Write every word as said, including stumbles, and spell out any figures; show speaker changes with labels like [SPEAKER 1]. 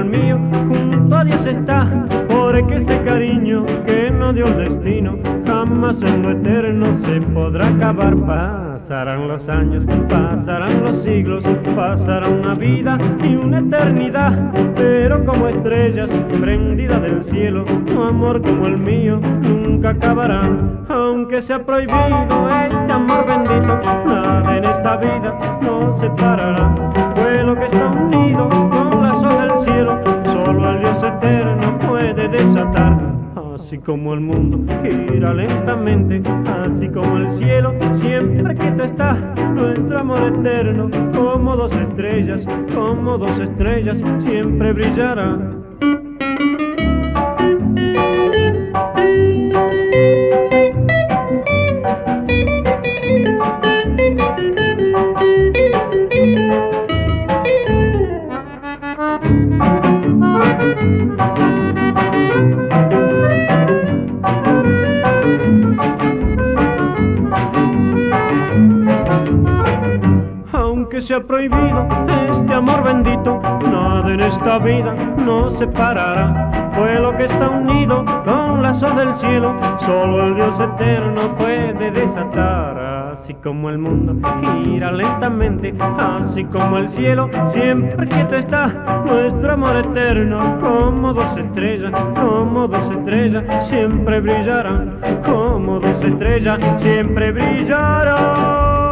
[SPEAKER 1] el mío, junto a Dios está, porque ese cariño que no dio el destino, jamás en lo eterno se podrá acabar. Pasarán los años, pasarán los siglos, pasará una vida y una eternidad, pero como estrellas prendidas del cielo, tu amor como el mío nunca acabarán. Aunque sea prohibido este amor bendito, nada en esta vida nos separará. Vuelo que está unido con lazo del cielo, solo el Dios eterno puede desatar. Así como el mundo gira lentamente, así como el cielo siempre quieto está, nuestro amor eterno como dos estrellas, como dos estrellas siempre brillará. Aunque sea prohibido este amor bendito, nada en esta vida nos separará. Vuelo que está unido con lazo del cielo, solo el Dios eterno puede desatar. Así como el mundo gira lentamente, así como el cielo siempre quieto está, nuestro amor eterno como dos estrellas, como dos estrellas siempre brillarán, como dos estrellas siempre brillarán.